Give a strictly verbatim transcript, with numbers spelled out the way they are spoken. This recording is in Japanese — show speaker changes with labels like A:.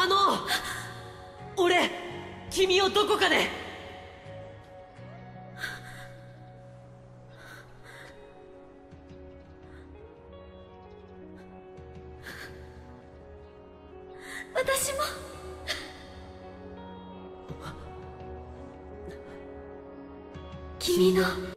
A: あの俺君をどこかで。
B: 私も。君の